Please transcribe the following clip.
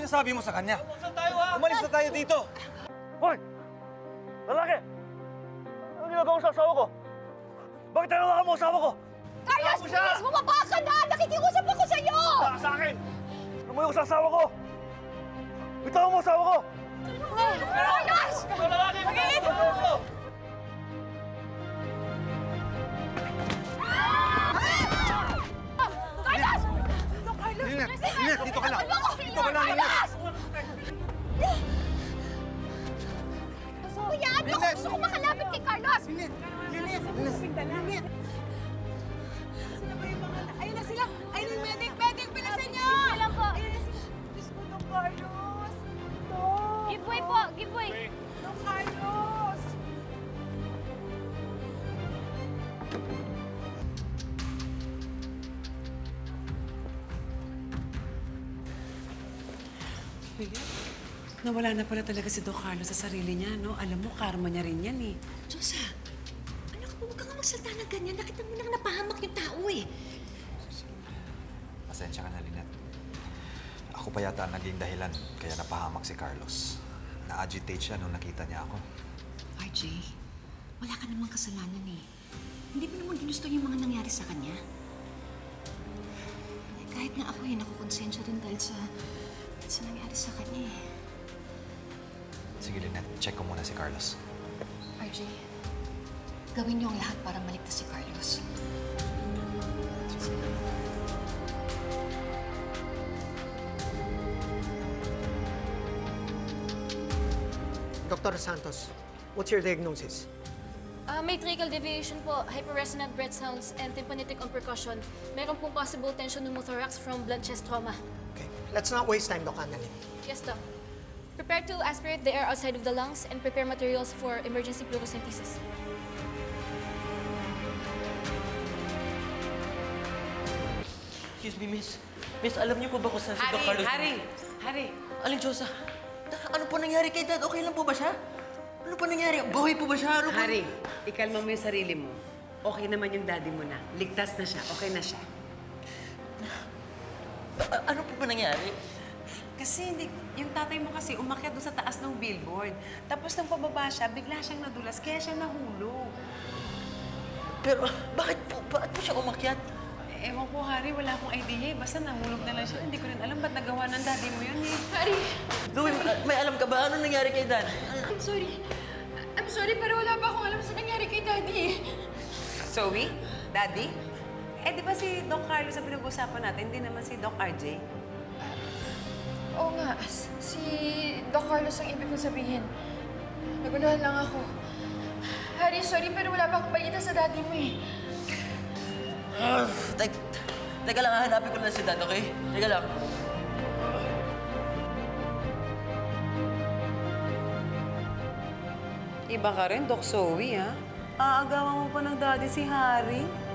sinasabi mo sa kanya? Umalis na tayo, ha? Umalis na tayo dito! Hoy! Lalaki! Ano ginagawa mo sa asawa ko? Bakit tinawakan mo asawa ko? Carlos, please! Bumaba ka na! Nakikiusap ako sa'yo! Baka sa akin! Lumayo sa asawa ko! Bitawan mo asawa ko! Carlos! Lalaki! Carlos! Carlos! Linet! Linet! Dito ka lang! Dito ka lang, Linet! Hayaan mo! Gusto ko makalapit kay Carlos! Linet! Linet! Sila ba yung mga... Ayun na sila! Ayun yung medic! Medic! Bilisan niyo! Sige lang po. Ayun na sila! Diyos ko, Don Carlos! Don! Give way po! Give way! Don Carlos! Philip, nawala na pala talaga si Doc Carlos sa sarili niya, no? Alam mo, karma niya rin yan, eh. Diyosa, anak ko, huwag ka nga magsalita ng ganyan. Nakita mo nang napahamak yung tao, eh. Pasensya ka na, Linet. Ako pa yata ang naging dahilan kaya napahamak si Carlos. Na-agitate siya nung nakita niya ako. RJ, wala ka namang kasalanan, eh. Hindi mo naman ginusto yung mga nangyari sa kanya. Kahit nga ako, eh, nakukonsensya rin dahil sa nangyari sa kanya, eh. Sige, Linet. Check ko muna si Carlos. RJ, gawin niyo ang lahat para maligtas si Carlos. Dr. Santos, what's your diagnosis? May tracheal deviation po, hyperresonant breath sounds, and tympanitic on percussion. Meron pong possible tension pneumothorax from blunt chest trauma. Okay, let's not waste time, Doc Annalyn. Yes, Doc. Prepare to aspirate the air outside of the lungs and prepare materials for emergency pleurocentesis. Excuse me, miss. Miss, alam niyo po ba kung saan si Doc Carlos? Harry! Aling Diyosa, ano po nangyari kay Dad? Okay lang po ba siya? Ano po nangyari? Buhay po ba siya? Ano po? Harry, ikalma mo yung sarili mo. Okay naman yung daddy mo na. Ligtas na siya. Okay na siya. Ano po ba nangyari? Kasi yung tatay mo kasi umakyat doon sa taas ng billboard. Tapos nang pababa siya, bigla siyang nadulas, kaya siya nahulog. Pero bakit po siya umakyat? Ewan ko, Harry, wala akong idea. Basta nahulog na lang siya. Hindi ko rin alam ba't nagawa ng daddy mo yun, eh. Harry! Louie, may alam ka ba? Ano nangyari kay Dad? I'm sorry. I'm sorry, pero wala pa akong alam sa nangyari kay Daddy, eh. Zoe? Daddy? Eh, di ba si Doc Carlos ang pinag-usapan natin? Hindi naman si Doc RJ? Oo nga, si Doc Carlos ang ibig kong sabihin. Naguluhan lang ako. Harry, sorry, pero wala pa akong balita sa daddy mo, eh. Teka lang, hahanapin ko na si Dad, okay? Teka lang. Iba ka rin, Doc Zoe, ha? Aagawan mo pa ng daddy si Harry.